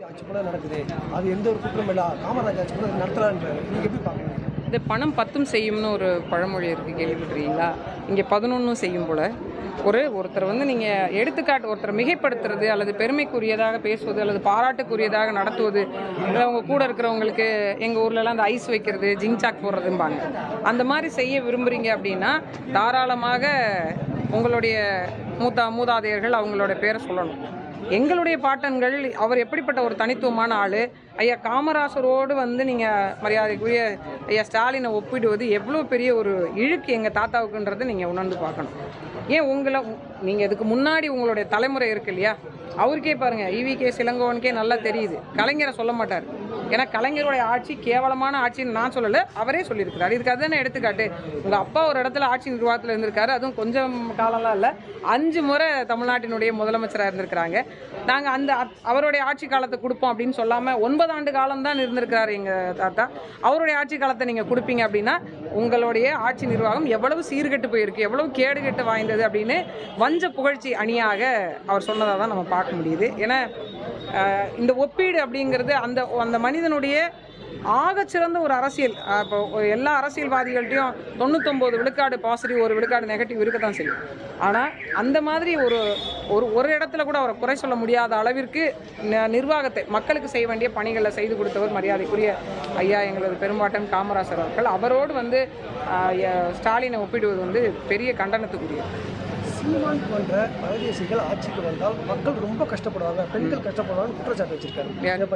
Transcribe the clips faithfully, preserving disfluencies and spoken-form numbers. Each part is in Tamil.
ஆட்சி கூட நடக்குது, அது எந்த ஒரு குற்றம் இல்லை, காமராஜ் ஆட்சி கூட நடத்தலான்றாரு. நீங்கள் எப்படி பார்க்குறீங்க? இது பணம் பத்தும் செய்யும்னு ஒரு பழமொழி இருக்குது, கேள்விப்பட்டிருக்கீங்களா? இங்கே பதினொன்றும் செய்யும் போல். ஒரு ஒருத்தர் வந்து நீங்கள் எடுத்துக்காட்டு ஒருத்தர் மிகைப்படுத்துறது அல்லது பெருமைக்குரியதாக பேசுவது அல்லது பாராட்டுக்குரியதாக நடத்துவது, இல்லை அவங்க கூட இருக்கிறவங்களுக்கு எங்கள் ஊர்லலாம் அந்த ஐஸ் வைக்கிறது, ஜிங்சாக் போடுறதும்பாங்க, அந்த மாதிரி செய்ய விரும்புகிறீங்க அப்படின்னா தாராளமாக உங்களுடைய மூத்தா மூதாதையர்கள் அவங்களோட பேரை சொல்லணும். எங்களுடைய பாட்டன்கள் அவர் எப்படிப்பட்ட ஒரு தனித்துவமான ஆள், ஐயா காமராசரோடு வந்து நீங்கள் மரியாதைக்குரிய ஐயா ஸ்டாலினை ஒப்பிடுவது எவ்வளோ பெரிய ஒரு இழுக்கு எங்கள் தாத்தாவுக்குன்றதை நீங்கள் உணர்ந்து பார்க்கணும். ஏன் உங்களை நீங்கள் இதுக்கு முன்னாடி உங்களுடைய தலைமுறை இருக்கு இல்லையா, அவருக்கே பாருங்கள், ஈவி கே இளங்கோவனுக்கே நல்லா தெரியுது, கலைஞரை சொல்ல மாட்டார். ஏன்னா கலைஞருடைய ஆட்சி கேவலமான ஆட்சின்னு நான் சொல்லலை, அவரே சொல்லியிருக்கிறார். இதுக்கு அதுதானே எடுத்துக்காட்டு. உங்கள் அப்பா ஒரு இடத்துல ஆட்சி நிர்வாகத்தில் இருந்திருக்காரு, அதுவும் கொஞ்சம் காலம்லாம் இல்லை, அஞ்சு முறை தமிழ்நாட்டினுடைய முதலமைச்சராக இருந்திருக்கிறாங்க. நாங்கள் அந்த அவருடைய ஆட்சி காலத்தை கொடுப்போம் அப்படின்னு சொல்லாமல் ஒன்பது ஆண்டு காலம் தான் இருந்திருக்கிறாரு எங்கள் தாத்தா. அவருடைய ஆட்சி காலத்தை நீங்கள் கொடுப்பீங்க அப்படின்னா உங்களுடைய ஆட்சி நிர்வாகம் எவ்வளவு சீர்கெட்டு போயிருக்கு, எவ்வளவு கேடுகெட்டு வாய்ந்தது அப்படின்னு வஞ்ச புகழ்ச்சி அணியாக அவர் சொன்னதாக தான் நம்ம பார்க்க முடியுது. ஏன்னா இந்த ஒப்பீடு அப்படிங்கிறது அந்த அந்த மனிதனுடைய ஆகச்சிறந்த ஒரு அரசியல். இப்போ எல்லா அரசியல்வாதிகள்ட்டையும் தொண்ணூத்தொம்பது விழுக்காடு பாசிட்டிவ், ஒரு விழுக்காடு நெகட்டிவ் இருக்க தான் செய்யும். ஆனால் அந்த மாதிரி ஒரு ஒரு ஒரு இடத்துல கூட அவரை குறை சொல்ல முடியாத அளவிற்கு நிர்வாகத்தை மக்களுக்கு செய்ய வேண்டிய பணிகளை செய்து கொடுத்தவர் மரியாதைக்குரிய ஐயா எங்களது பெரும்பாட்டன் காமராசர் அவர்கள். அவரோடு வந்து ஸ்டாலினை ஒப்பிடுவது வந்து பெரிய கண்டனத்துக்குரியது. சீமான் போன்ற பரதேசிகள் ஆட்சிக்கு வந்தால் மக்கள் ரொம்ப கஷ்டப்படுவாங்க, பெண்கள் கஷ்டப்படுவாங்க குற்றச்சாட்டு வச்சிருக்காரு.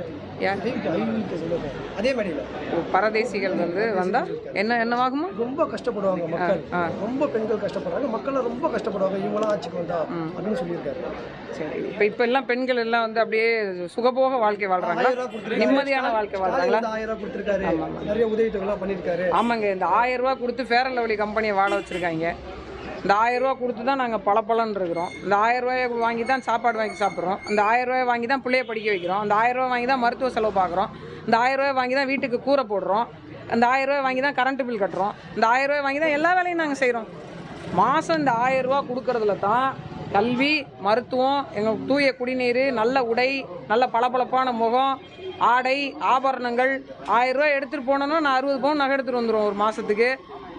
அதே மாதிரில பரதேசிகள் வந்து வந்தால் என்ன என்னவாகுமோ ரொம்ப கஷ்டப்படுவாங்க மக்கள், ரொம்ப பெண்கள் கஷ்டப்படுவாங்க, மக்கள் ரொம்ப கஷ்டப்படுவாங்க இவங்களாம் ஆட்சிக்கு வந்தா அப்படின்னு சொல்லியிருக்காரு. சரி, இப்போ இப்போ எல்லாம் பெண்கள் எல்லாம் வந்து அப்படியே சுகபோக வாழ்க்கை வாழ்றாங்களா, நிம்மதியான வாழ்க்கை வாழ்றாங்களா? ஆயிரம் ரூபாய் கொடுத்துருக்காரு, நிறைய உதவித்தொகைலாம் பண்ணியிருக்காரு. ஆமாங்க, இந்த ஆயிரம் ரூபா கொடுத்து ஃபேர் அண்ட் லவ்லி கம்பெனியை வாழ வச்சிருக்காங்க. இந்த ஆயிரம் ரூபா கொடுத்து தான் நாங்கள் பல பலன்னு இருக்கிறோம். இந்த ஆயிரம் ரூபாயை வாங்கி தான் சாப்பாடு வாங்கி சாப்பிட்றோம். அந்த ஆயிரம் ரூபாயை வாங்கி தான் பிள்ளைய படிக்க வைக்கிறோம். அந்த ஆயிரம் ரூபாய் வாங்கி தான் மருத்துவ செலவு பார்க்குறோம். இந்த ஆயிரம் ரூபாய் வாங்கி தான் வீட்டுக்கு கூரை போடுறோம். அந்த ஆயிரம் ரூபாய் வாங்கி தான் கரண்ட் பில் கட்டுறோம். இந்த ஆயிரம் ரூபாய் வாங்கி தான் எல்லா வேலையும் நாங்கள் செய்கிறோம். மாதம் இந்த ஆயிரம் ரூபா கொடுக்கறதுல தான் கல்வி, மருத்துவம், எங்கள் தூய குடிநீர், நல்ல உடை, நல்ல பளபளப்பான முகம், ஆடை, ஆபரணங்கள். ஆயிரம் ரூபாய் எடுத்துகிட்டு போனோன்னா நான் அறுபது பவுன் நகை எடுத்துகிட்டு வந்துடுவோம் ஒரு மாதத்துக்கு.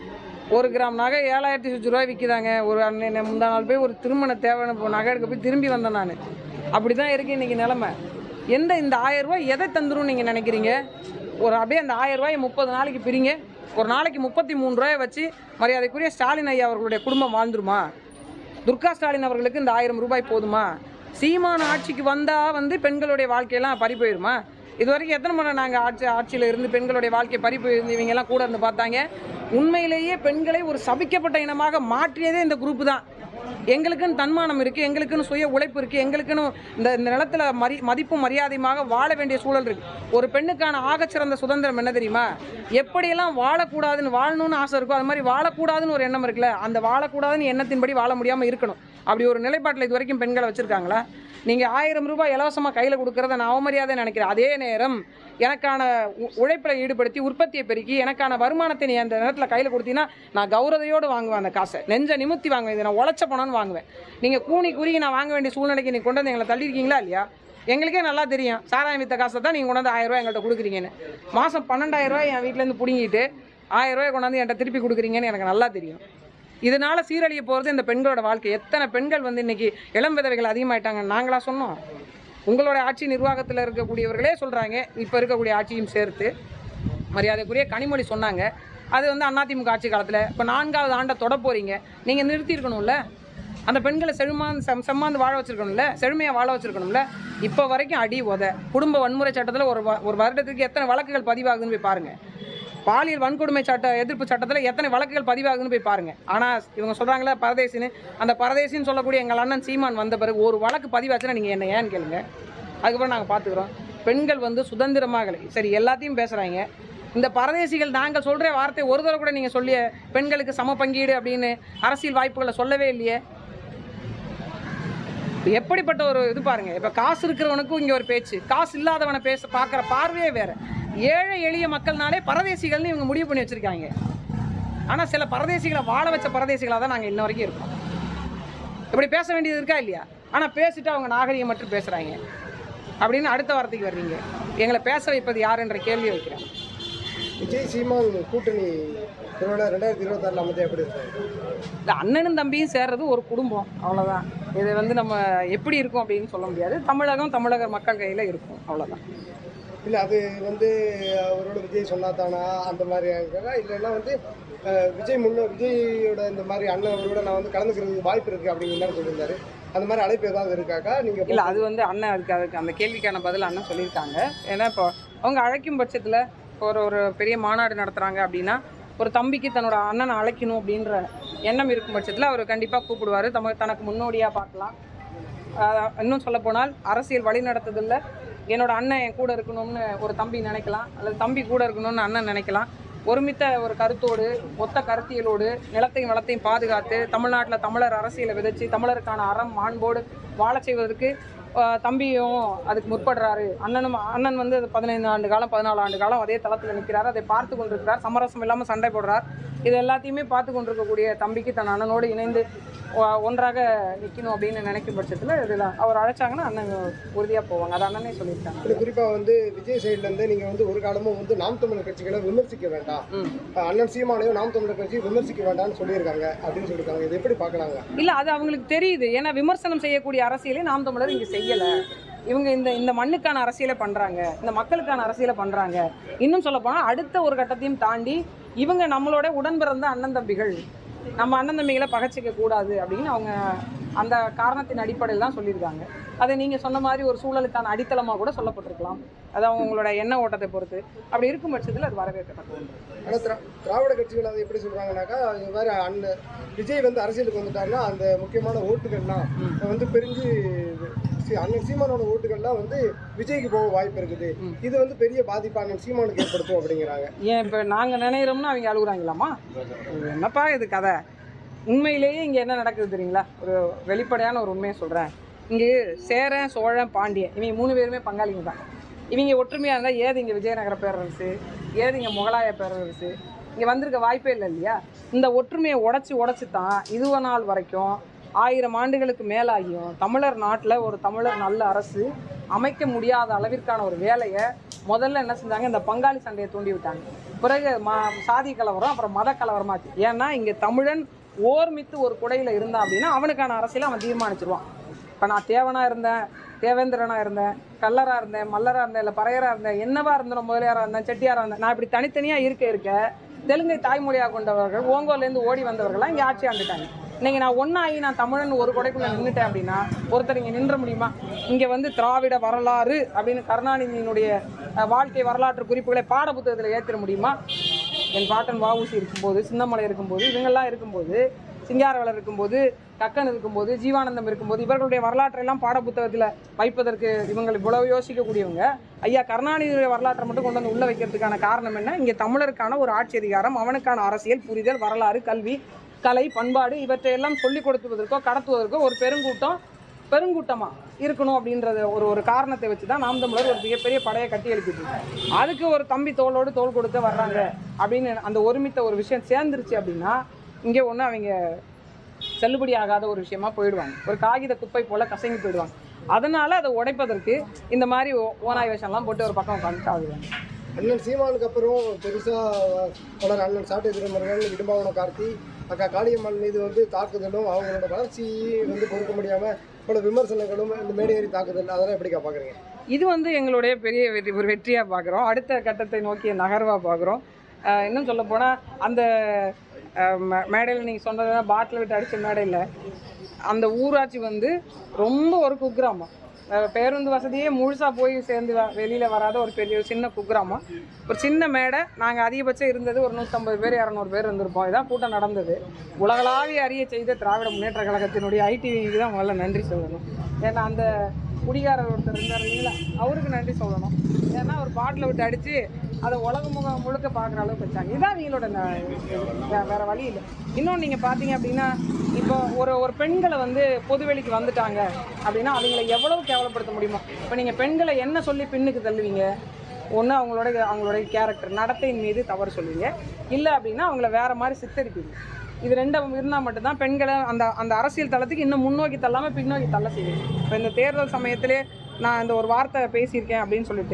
ஒரு கிராம் நகை ஏழாயிரத்தி சுற்றி ரூபாய் விற்கிதாங்க. ஒரு அன்னை முந்தா நாள் போய் ஒரு திருமண தேவையான நகை எடுக்க போய் திரும்பி வந்தேன் நான். அப்படி தான் இருக்குது இன்றைக்கி நிலமை. எந்த இந்த ஆயிரம் ரூபாய் எதை தந்துடும் நீங்கள் நினைக்கிறீங்க? ஒரு அப்படியே அந்த ஆயிரம் ரூபாயை முப்பது நாளைக்கு பிரிங்க, ஒரு நாளைக்கு முப்பத்தி மூணு ரூபாயை வச்சு மரியாதைக்குரிய ஸ்டாலின் ஐயா அவர்களுடைய குடும்பம் வாழ்ந்துருமா? துர்கா ஸ்டாலின் அவர்களுக்கு இந்த ஆயிரம் ரூபாய் போதுமா? சீமான ஆட்சிக்கு வந்தால் வந்து பெண்களுடைய வாழ்க்கையெல்லாம் பறி போயிடுமா? இது வரைக்கும் எத்தனை முறை நாங்கள் ஆட்சி ஆட்சியில் இருந்து பெண்களுடைய வாழ்க்கை பறிப்பு இருந்து இவங்கெல்லாம் கூட இருந்து பார்த்தாங்க. உண்மையிலேயே பெண்களை ஒரு சபிக்கப்பட்ட இனமாக மாற்றியதே இந்த குரூப்பு தான். எங்களுக்குன்னு தன்மானம் இருக்குது, எங்களுக்குன்னு சுய உழைப்பு இருக்குது, எங்களுக்குன்னு இந்த இந்த நிலத்தில் மரி மதிப்பும் மரியாதையுமாக வாழ வேண்டிய சூழல் இருக்குது. ஒரு பெண்ணுக்கான ஆகச்சிறந்த சுதந்திரம் என்ன தெரியுமா? எப்படியெல்லாம் வாழக்கூடாதுன்னு வாழணும்னு ஆசை இருக்கோ அது மாதிரி வாழக்கூடாதுன்னு ஒரு எண்ணம் இருக்குல்ல, அந்த வாழக்கூடாதுன்னு எண்ணத்தின்படி வாழ முடியாமல் இருக்கணும். அப்படி ஒரு நிலைப்பாட்டில் இது வரைக்கும் பெண்களை வச்சுருக்காங்களா? நீங்கள் ஆயிரம் ரூபாய் இலவசமாக கையில் கொடுக்குறத நான் அவமரியாதை நினைக்கிறேன். அதே நேரம் எனக்கான உழைப்பில் ஈடுபடுத்தி உற்பத்தியை பெருக்கி எனக்கான வருமானத்தை நீ அந்த நேரத்தில் கையில் கொடுத்தீங்கன்னா நான் கௌரதையோடு வாங்குவேன். அந்த காசை நெஞ்ச நிமித்தி வாங்குவேன். இதை நான் உழைச்ச பணம்னு வாங்குவேன். நீங்கள் கூனி குறுகி நான் வாங்க வேண்டிய சூழ்நிலைக்கு நீ கொண்டு வந்து எங்களை தள்ளியிருக்கீங்களா இல்லையா? எங்களுக்கே நல்லா தெரியும், சாராயம் வித்த காசை தான் நீங்கள் கொண்டு வந்து ஆயிரம் ரூபாய் எங்கள்கிட்ட கொடுக்குறீங்கன்னு. மாதம் பன்னெண்டாயிரம் ரூபாய் என் வீட்டிலேருந்து பிடுங்கிட்டு ஆயிரம் ரூபாய் கொண்டாந்து என்கிட்ட திருப்பி கொடுக்குறீங்கன்னு எனக்கு நல்லா தெரியும். இதனால் சீரழிய போகிறது இந்த பெண்களோட வாழ்க்கை. எத்தனை பெண்கள் வந்து இன்றைக்கி இளம் விதவைகள் அதிகமாகிட்டாங்க. நாங்களா சொன்னோம்? உங்களோட ஆட்சி நிர்வாகத்தில் இருக்கக்கூடியவர்களே சொல்கிறாங்க, இப்போ இருக்கக்கூடிய ஆட்சியும் சேர்த்து. மரியாதைக்குரிய கனிமொழி சொன்னாங்க, அது வந்து அதிமுக ஆட்சி காலத்தில். இப்போ நான்காவது ஆண்டை தொட போகிறீங்க, நீங்கள் நிறுத்தியிருக்கணும்ல. அந்த பெண்களை செழுமாந்து செம் செம்மாந்து வாழ வச்சுருக்கணும்ல, செழுமையாக வாழ வச்சுருக்கணும்ல. இப்போ வரைக்கும் அடி உத. குடும்ப வன்முறை சட்டத்தில் ஒரு ஒரு வருடத்துக்கு எத்தனை வழக்குகள் பதிவாகுதுன்னு போய் பாருங்கள். பாலியல் வன்கொடுமை சட்ட எதிர்ப்பு சட்டத்தில் எத்தனை வழக்குகள் பதிவாகுதுன்னு போய் பாருங்கள். ஆனால் இவங்க சொல்கிறாங்களே பரதேசின்னு, அந்த பரதேசின்னு சொல்லக்கூடிய எங்கள் அண்ணன் சீமான் வந்த பிறகு ஒரு வழக்கு பதிவாச்சுன்னா நீங்கள் என்ன ஏன்னு கேளுங்க. அதுக்கப்புறம் நாங்கள் பார்த்துக்குறோம். பெண்கள் வந்து சுதந்திரமாக சரி எல்லாத்தையும் பேசுகிறாங்க. இந்த பரதேசிகள் நாங்கள் சொல்கிற வார்த்தை ஒரு தடவை கூட நீங்கள் சொல்லிய பெண்களுக்கு சம பங்கீடு அப்படின்னு அரசியல் வாய்ப்புகளை சொல்லவே இல்லையே. எப்படிப்பட்ட ஒரு இது பாருங்கள். இப்போ காசு இருக்கிறவனுக்கும் இங்கே ஒரு பேச்சு, காசு இல்லாதவனை பேச பார்க்குற பார்வையே வேறு. ஏழை எளிய மக்கள்னாலே பரதேசிகள்னு இவங்க முடிவு பண்ணி வச்சுருக்காங்க. ஆனால் சில பரதேசிகளை வாழ வச்ச பரதேசிகளாக தான் நாங்கள் இன்ன வரைக்கும் இருக்கோம். இப்படி பேச வேண்டியது இருக்கா இல்லையா? ஆனால் பேசிட்டு அவங்க நாகரிகம் மட்டும் பேசுகிறாங்க. அப்படின்னு அடுத்த வார்த்தைக்கு வர்றீங்க. எங்களை பேச வைப்பது யாருன்ற கேள்வியை வைக்கிறேன். விஜய் சீமான் கூட்டணி திருவிழா ரெண்டாயிரத்தி இருபத்தாறில் அமைச்சா எப்படி இருக்காங்க? இல்லை, அண்ணனும் தம்பியும் சேர்றது ஒரு குடும்பம், அவ்வளோதான். இது வந்து நம்ம எப்படி இருக்கும் அப்படின்னு சொல்ல முடியாது. தமிழகம் தமிழக மக்கள் கையில் இருக்கும், அவ்வளோதான். இல்லை, அது வந்து அவரோட விஜய் சொன்னாத்தானா அந்த மாதிரி இருக்காங்க, இல்லைன்னா வந்து விஜய் முன்ன விஜயோட இந்த மாதிரி அண்ணன் அவரோட நான் வந்து கலந்துக்கிறதுக்கு வாய்ப்பு இருக்குது அப்படிங்கிற மாதிரி சொல்லியிருந்தாரு. அந்த மாதிரி அழைப்பு ஏதாவது இருக்காக்கா நீங்கள்? இல்லை, அது வந்து அண்ணன் அதுக்கு அதுக்கு அந்த கேள்விக்கான பதில் அண்ணன் சொல்லியிருக்காங்க. ஏன்னா இப்போ அவங்க அழைக்கும் பட்சத்தில் ஒரு ஒரு பெரிய மாநாடு நடத்துகிறாங்க அப்படின்னா ஒரு தம்பிக்கு தன்னோட அண்ணனை அழைக்கணும் அப்படின்ற எண்ணம் இருக்கும் பட்சத்தில் அவர் கண்டிப்பாக கூப்பிடுவார். தம தனக்கு முன்னோடியாக பார்க்கலாம். இன்னும் சொல்லப்போனால் அரசியல் வழி நடத்துதில்ல என்னோட அண்ணன் என் கூட இருக்கணும்னு ஒரு தம்பி நினைக்கலாம், அல்லது தம்பி கூட இருக்கணும்னு அண்ணன் நினைக்கலாம். ஒருமித்த ஒரு கருத்தோடு, ஒத்த கருத்தியலோடு, நிலத்தையும் வளத்தையும் பாதுகாத்து தமிழ்நாட்டில் தமிழர் அரசியலை விதைச்சு தமிழருக்கான அறம் மாண்போடு வாழ செய்வதற்கு தம்பியும் அதுக்கு முற்படுறாரு. அண்ணனும் அண்ணன் வந்து பதினைந்து ஆண்டு காலம் பதினாலு ஆண்டு காலம் அதே தளத்தில் நிற்கிறார், அதை பார்த்து கொண்டிருக்கிறார், சமரசம் இல்லாமல் சண்டை போடுறார். இது எல்லாத்தையுமே பார்த்து கொண்டிருக்கக்கூடிய தம்பிக்கு தன் அண்ணனோடு இணைந்து ஒன்றாக நிற்கணும் அப்படின்னு நினைக்கும் பட்சத்தில் இதில் அவர் அழைச்சாங்கன்னா அண்ணன் உறுதியாக போவாங்க. அது அண்ணனே சொல்லியிருக்காங்க. இது குறிப்பாக வந்து விஜய் சைட்லேருந்து நீங்கள் வந்து ஒரு காலமும் வந்து நாம் தமிழர் கட்சிகளை விமர்சிக்க வேண்டாம், அண்ணன் சீமானையும் நாம் தமிழர் கட்சியை விமர்சிக்க வேண்டாம்னு சொல்லியிருக்காங்க அப்படின்னு சொல்லியிருக்காங்க. இது எப்படி பார்க்கலாங்க? இல்லை, அது அவங்களுக்கு தெரியுது. ஏன்னா விமர்சனம் செய்யக்கூடிய அரசியலை நாம் தமிழர் இங்கே செய்யலை. இவங்க இந்த இந்த மண்ணுக்கான அரசியலை பண்ணுறாங்க, இந்த மக்களுக்கான அரசியலை பண்ணுறாங்க. இன்னும் சொல்ல போனால் அடுத்த ஒரு கட்டத்தையும் தாண்டி இவங்க நம்மளோட உடன் பிறந்த அண்ணன் தம்பிகள், நம்ம அண்ணன் தம்பிகளை பகச்சிக்க கூடாது அப்படின்னு அவங்க அந்த காரணத்தின் அடிப்படையில் தான் சொல்லியிருக்காங்க. அதை நீங்கள் சொன்ன மாதிரி ஒரு சூழலுக்கான அடித்தளமாக கூட சொல்லப்பட்டிருக்கலாம். அது அவங்களோட எண்ண ஓட்டத்தை பொறுத்து. அப்படி இருக்கும் பட்சத்தில் அது வரவேற்கத்தக்கது. ஆனால் திரா திராவிட கட்சிகள் அதை எப்படி சொல்கிறாங்கனாக்கா, இது மாதிரி அண்ணன் விஜய் வந்து அரசியலுக்கு வந்துட்டாருன்னா அந்த முக்கியமான ஓட்டுகள்லாம் வந்து பிரிஞ்சு அண்ணன் சீமானோட ஓட்டுகள்லாம் வந்து விஜய்க்கு போக வாய்ப்பு இருக்குது, இது வந்து பெரிய பாதிப்பு அண்ணன் சீமானுக்கு ஏற்படுத்தும் அப்படிங்கிறாங்க. ஏன் இப்போ நாங்கள் நினைக்கிறோம்னா அவங்க அழுகுறாங்களாமா? என்னப்பா இது கதை? உண்மையிலேயே இங்கே என்ன நடக்குது தெரியுங்களா? ஒரு வெளிப்படையான ஒரு உண்மையை சொல்கிறேன். இங்கே சேரன் சோழன் பாண்டியன் இவங்க மூணு பேருமே பங்காளிங்க தான். இவங்க ஒற்றுமையாக இருந்தால் ஏது இங்கே விஜயநகர பேரரசு, ஏது இங்கே முகலாய பேரரசு இங்கே வந்திருக்க வாய்ப்பே இல்லை இல்லையா? இந்த ஒற்றுமையை உடச்சி உடச்சி தான் இதுவ நாள் வரைக்கும் ஆயிரம் ஆண்டுகளுக்கு மேலாகியும் தமிழர் நாட்டில் ஒரு தமிழர் நல்ல அரசு அமைக்க முடியாத அளவிற்கான ஒரு வேலையை முதல்ல என்ன செஞ்சாங்க, இந்த பங்காளி சண்டையை தூண்டி விட்டாங்க. பிறகு ம சாதி கலவரம், அப்புறம் மத கலவரமாச்சு. ஏன்னா இங்கே தமிழன் ஓர்மித்து ஒரு குடையில் இருந்தான் அப்படின்னா அவனுக்கான அரசியலை அவன் தீர்மானிச்சிருவான். இப்போ நான் தேவனாக இருந்தேன், தேவேந்திரனாக இருந்தேன், கல்லராக இருந்தேன், மல்லராக இருந்தேன், இல்லை பறையராக இருந்தேன், என்னவா இருந்தேன், முதலியாராக இருந்தேன், செட்டியாராக இருந்தேன், நான் இப்படி தனித்தனியாக இருக்க இருக்க தெலுங்கை தாய்மொழியாக கொண்டவர்கள் ஓங்கோலேருந்து ஓடி வந்தவர்கள்லாம் இங்கே ஆட்சி ஆண்டுட்டாங்க. இன்றைக்கி நான் ஒன்றாகி நான் தமிழன் ஒரு கொடைக்குள்ளே நின்றுட்டேன் அப்படின்னா ஒருத்தர் இங்கே நின்ற முடியுமா? இங்கே வந்து திராவிட வரலாறு அப்படின்னு கருணாநிதியினுடைய வாழ்க்கை வரலாற்று குறிப்புகளை பாட புத்தகத்தில் ஏற்றிட முடியுமா? என் பாட்டன் வஉசி இருக்கும்போது, சின்னமலை இருக்கும்போது, இவங்கெல்லாம் இருக்கும்போது, சிங்காரவேலர் இருக்கும்போது, கக்கன் இருக்கும்போது, ஜீவானந்தம் இருக்கும்போது இவர்களுடைய வரலாற்றையெல்லாம் பாட புத்தகத்தில் வைப்பதற்கு இவங்க இவ்வளவு யோசிக்கக்கூடியவங்க ஐயா கருணாநிதியுடைய வரலாற்றை மட்டும் கொண்டு வந்து உள்ளே வைக்கிறதுக்கான காரணம் என்ன? இங்கே தமிழருக்கான ஒரு ஆட்சி அதிகாரம், அவனுக்கான அரசியல் புரிதல், வரலாறு, கல்வி, கலை, பண்பாடு இவற்றையெல்லாம் சொல்லிக் கொடுத்துவதற்கோ கடத்துவதற்கோ ஒரு பெருங்கூட்டம் பெருங்கூட்டமாக இருக்கணும் அப்படின்றத ஒரு ஒரு காரணத்தை வச்சு தான் நாம் தமிழர் ஒரு மிகப்பெரிய படையை கட்டி எழுப்பிட்டு அதுக்கு ஒரு தம்பி தோளோடு தோள் கொடுக்க வர்றாங்க அப்படின்னு அந்த ஒருமித்த ஒரு விஷயம் சேர்ந்துருச்சு அப்படின்னா இங்கே ஒன்று அவங்க செல்லுபடி ஆகாத ஒரு விஷயமா போயிடுவாங்க. ஒரு காகித குப்பை போல் கசங்கி போயிடுவாங்க. அதனால் அதை உடைப்பதற்கு இந்த மாதிரி ஓனாய் வேஷம்லாம் போட்டு ஒரு பக்கம் உட்காந்துட்டு ஆகுவாங்க. அண்ணன் சீமானுக்கு அப்புறம் பெருசாக வளர் அண்ணன் சாட்டை திருமர்கள், இடும்பாவன கார்த்தி, அக்கா காளியம்மன் மீது வந்து தாக்குதலும் அவங்களோட வளர்ச்சியை வந்து பொறுக்க முடியாமல் பல விமர்சனங்களும் இந்த மேடையேறி தாக்குதல், அதெல்லாம் எப்படிக்கா பார்க்குறீங்க? இது வந்து எங்களுடைய பெரிய வெற்றி ஒரு வெற்றியாக பார்க்குறோம். அடுத்த கட்டத்தை நோக்கிய நகர்வாக பார்க்குறோம். இன்னும் சொல்லப்போனால் அந்த மேடையில் நீங்கள் சொன்னது பாட்டில் விட்டு அடித்த மேடையில் அந்த ஊராட்சி வந்து ரொம்ப ஒரு குக்கிராமம், பேருந்து வசதியே முழுசாக போய் சேர்ந்து வெளியில் வராத ஒரு பெரிய சின்ன குக்கிராமம், ஒரு சின்ன மேடை. நாங்கள் அதிகபட்சம் இருந்தது ஒரு நூற்றம்பது பேர் இரநூறு பேர் இருந்திருப்போம். இதான் கூட்டம் நடந்தது. உலகளாவிய அறிய செய்த திராவிட முன்னேற்ற கழகத்தினுடைய ஐடிவிக்கு தான் முதல்ல நன்றி சொல்லணும். ஏன்னா அந்த குடிகாரர் ஒருத்தர் இருந்தார் இல்லைங்களா, அவருக்கு நன்றி சொல்லணும். ஏன்னா ஒரு பாட்டில் விட்டு அடித்து அதை உலக முகம் முழுக்க பார்க்குற அளவுக்கு வச்சாங்க. இதான் அவங்களோட வேறு வழி இல்லை. இன்னொன்று நீங்கள் பார்த்தீங்க அப்படின்னா இப்போ ஒரு ஒரு பெண்களை வந்து பொதுவெளிக்கு வந்துட்டாங்க அப்படின்னா அவங்களை எவ்வளவு கேவலப்படுத்த முடியுமோ. இப்போ நீங்கள் பெண்களை என்ன சொல்லி பின்னுக்கு தள்ளுவீங்க? ஒன்று அவங்களோட அவங்களுடைய கேரக்டர் நடத்தையின் மீது தவறு சொல்லுவீங்க, இல்லை அப்படின்னா அவங்கள வேறு மாதிரி சித்தரிப்பீங்க. இது ரெண்டும் இருந்தால் மட்டும்தான் பெண்களை அந்த அந்த அரசியல் தளத்துக்கு இன்னும் முன்னோக்கி தள்ளாமல் பின்னோக்கி தள்ள செய்யுது. இப்போ இந்த தேர்தல் சமயத்திலே நான் இந்த ஒரு வார்த்தை பேசியிருக்கேன் அப்படின்னு சொல்லிட்டு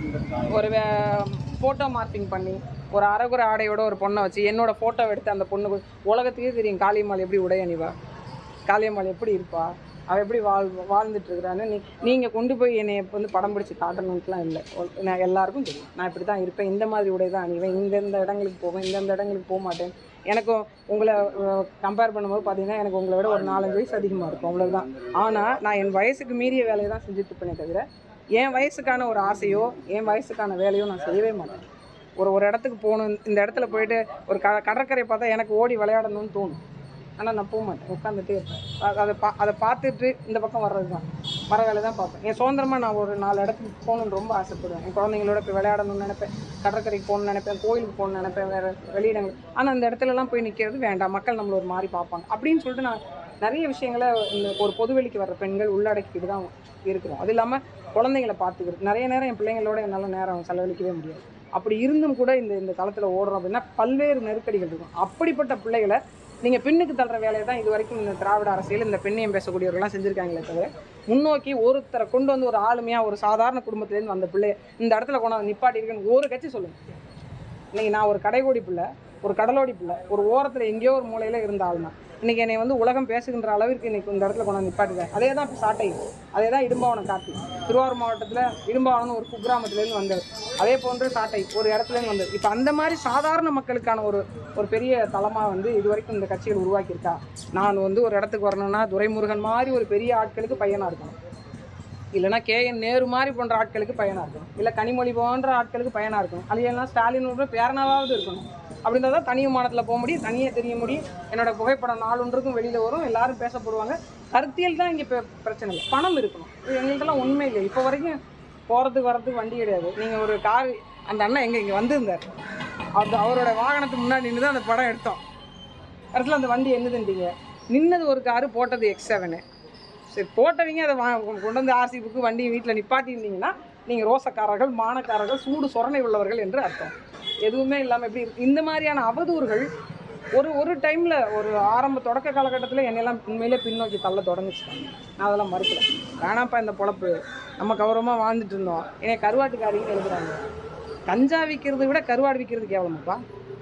ஒரு ஃபோட்டோ மார்க்கிங் பண்ணி ஒரு அரைகுறை ஆடையோட ஒரு பொண்ணை வச்சு என்னோட ஃபோட்டோ எடுத்து அந்த பொண்ணுக்கு உலகத்துக்கே தெரியும் காளியம்மாள் எப்படி உடை அணிவா, காளியம்மாள் எப்படி இருப்பா, அவள் எப்படி வாழ் வாழ்ந்துட்டு இருக்கிறான்னு நீ நீங்கள் கொண்டு போய் என்னை வந்து படம் பிடிச்சி காட்டணுன்ட்டுலாம் இல்லை. நான் எல்லாருக்கும் தெரியும் நான் இப்படி தான் இருப்பேன், இந்த மாதிரி உடை தான் அணிவேன், இந்தந்த இடங்களுக்கு போவேன், இந்தந்த இடங்களுக்கு போக மாட்டேன். எனக்கும் உங்களை கம்பேர் பண்ணும்போது பார்த்தீங்கன்னா எனக்கு உங்களை விட ஒரு நாலஞ்சு வயசு அதிகமாக இருக்கும், அவ்வளோதான். ஆனால் நான் என் வயசுக்கு மீறிய வேலையை தான் செஞ்சுட்டு இருப்பேனே தவிர என் வயசுக்கான ஒரு ஆசையோ என் வயசுக்கான வேலையோ நான் செய்யவே மாட்டேன். ஒரு ஒரு இடத்துக்கு போகணும், இந்த இடத்துல போயிட்டு ஒரு க கடற்கரை பார்த்தா எனக்கு ஓடி விளையாடணும்னு தோணும், ஆனால் நான் போக மாட்டேன், உட்காந்துட்டே இருப்பேன். அதை பா அதை பார்த்துட்டு இந்த பக்கம் வர்றது தான் வர வேலை தான் பார்ப்பேன். என் சுதந்திரமாக நான் ஒரு நாலு இடத்துக்கு போகணுன்னு ரொம்ப ஆசைப்படுவேன். என் குழந்தைங்களோட போய் விளையாடணும்னு நினைப்பேன், கடற்கரைக்கு போகணுன்னு நினைப்பேன், கோயிலுக்கு போகணுன்னு நினைப்பேன், வேறு வெளியிடங்கள். ஆனால் அந்த இடத்துலலாம் போய் நிற்கிறது வேண்டாம், மக்கள் நம்மளை ஒரு மாதிரி பார்ப்பாங்க அப்படின்னு சொல்லிட்டு நான் நிறைய விஷயங்களை இந்த ஒரு பொதுவெளிக்கு வர்ற பெண்கள் உள்ளடக்கிட்டு தான் இருக்கிறோம். அது இல்லாமல் குழந்தைங்களை பார்த்துக்கிறது நிறைய நேரம் என் பிள்ளைங்களோட என்னால் நேரம் செலவழிக்கவே முடியாது. அப்படி இருந்தும் கூட இந்த இந்த தளத்தில் ஓடுறோம் அப்படின்னா பல்வேறு நெருக்கடிகள் இருக்கும். அப்படிப்பட்ட பிள்ளைகளை நீங்கள் பின்னுக்கு தள்ளுற வேலையை தான் இது வரைக்கும் இந்த திராவிட அரசியல் இந்த பெண்ணியம் பேசக்கூடியவர்கள்லாம் செஞ்சுருக்காங்களே தவிர முன்னோக்கி ஒருத்தரை கொண்டு வந்து ஒரு ஆளுமையாக ஒரு சாதாரண குடும்பத்துலேருந்து வந்த பிள்ளை இந்த இடத்துல கொண்டாந்து நிப்பாட்டி இருக்குன்னு ஒரு கட்சி சொல்லுங்கள். இன்றைக்கி நான் ஒரு கடைகோடி பிள்ளை, ஒரு கடலோடி பிள்ளை, ஒரு ஓரத்தில் எங்கேயோ ஒரு மூலையில் இருந்த ஆளுனா இன்றைக்கி என்னை வந்து உலகம் பேசுகின்ற அளவிற்கு இன்றைக்கி இந்த இடத்துல கொண்டாந்து நிப்பாட்டுவேன். அதே தான் இப்போ சாட்டை, அதே தான் இடும்பாவனம் காட்டி திருவாரூர் மாவட்டத்தில் இடும்பாவனம் ஒரு குக்கிராமத்துலேருந்து வந்தது, அதே போன்று சாட்டை ஒரு இடத்துலேருந்து வந்தது. இப்போ அந்த மாதிரி சாதாரண மக்களுக்கான ஒரு ஒரு பெரிய தளமாக வந்து இது வரைக்கும் இந்த கட்சிகள் உருவாக்கியிருக்கா. நான் வந்து ஒரு இடத்துக்கு வரணும்னா துரைமுருகன் மாதிரி ஒரு பெரிய ஆட்களுக்கு பையனாக இருக்கணும், இல்லைனா கே என் நேரு மாதிரி போன்ற ஆட்களுக்கு பையனாக இருக்கணும், இல்லை கனிமொழி போன்ற ஆட்களுக்கு பையனாக இருக்கணும், அல்லையெல்லாம் ஸ்டாலின் பேரனாவது இருக்கணும். அப்படின்றத தான் தனி விமானத்தில் போக முடியும், தனியாக தெரிய முடியும். என்னோட புகைப்படம் நாளொன்றுக்கும் வெளியில் வரும், எல்லாரும் பேசப்படுவாங்க. கருத்தியல் தான் இங்கே இப்போ பிரச்சனை இல்லை, பணம் இருக்கணும். எங்களுக்கெல்லாம் உண்மை இல்லை. இப்போ வரைக்கும் போகிறதுக்கு வரதுக்கு வண்டி கிடையாது. நீங்கள் ஒரு கார், அந்த அண்ணன் எங்கே இங்கே வந்திருந்தார், அது அவரோட வாகனத்துக்கு முன்னாடி நின்று தான் அந்த படம் எடுத்தோம். இடத்துல அந்த வண்டி என்னதுன்றீங்க, நின்னது ஒரு காரு, போட்டது எக்ஸ் செவனு. சரி, போட்டவங்க அதை வா கொண்டு வந்து ஆர்சி புக்கு வண்டியை வீட்டில் நிப்பாட்டியிருந்தீங்கன்னா நீங்கள் ரோசக்காரர்கள், மானக்காரர்கள், சூடு சொரணை உள்ளவர்கள் என்று அர்த்தம். எதுவுமே இல்லாமல் எப்படி இந்த மாதிரியான அவதூறுகள் ஒரு ஒரு டைமில் ஒரு ஆரம்ப தொடக்க காலகட்டத்தில் என்னெல்லாம் உண்மையிலே பின்னோக்கி தள்ள தொடங்கிச்சிட்டாங்க. நான் அதெல்லாம் மறுக்கல, வேணாப்பா இந்த பொழப்பு, நம்ம கௌரவமாக வாழ்ந்துட்டு இருந்தோம், என்னை கருவாட்டுக்காரின்னு எழுதுறாங்க. கஞ்சா விற்கிறத விட கருவாடு விற்கிறது கேவலமாப்பா.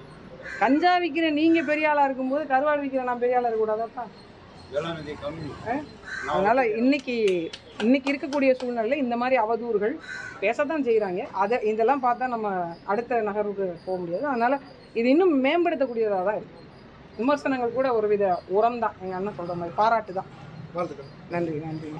கஞ்சா விற்கிற நீங்கள் பெரிய ஆளாக இருக்கும்போது கருவாடு விற்கிற நான் பெரிய ஆளாக இருக்கக்கூடாதாப்பா. அதனால் இன்னைக்கு இன்னைக்கு இருக்கக்கூடிய சூழ்நிலையில் இந்த மாதிரி அவதூறுகள் பேசத்தான் செய்கிறாங்க. அதை இதெல்லாம் பார்த்தா நம்ம அடுத்த நகர்வுக்கு போக முடியாது. அதனால் இது இன்னும் மேம்படுத்தக்கூடியதாக தான் இருக்குது. விமர்சனங்கள் கூட ஒரு வித உரம் தான், எங்கள் அண்ணன் சொல்கிற மாதிரி பாராட்டு தான். நன்றி நன்றி.